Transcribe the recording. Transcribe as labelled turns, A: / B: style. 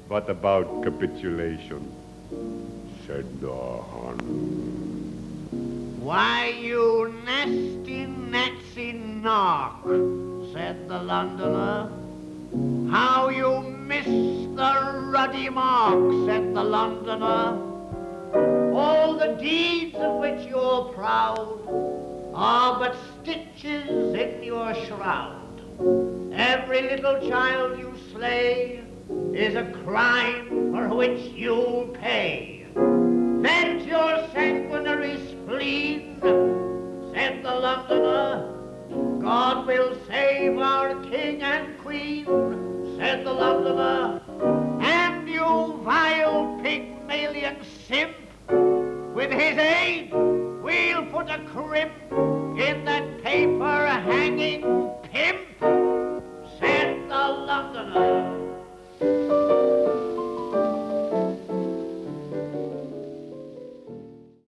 A: What about capitulation? Said the Hun.
B: Why, you nasty, natsy knock, said the Londoner. How you miss the ruddy mark, said the Londoner. All the deeds of which you're proud are but stitches in your shroud. Every little child you slay is a crime for which you'll pay. Vent your sanguinary spleen, said the Londoner. God will save our king and queen, said the Londoner.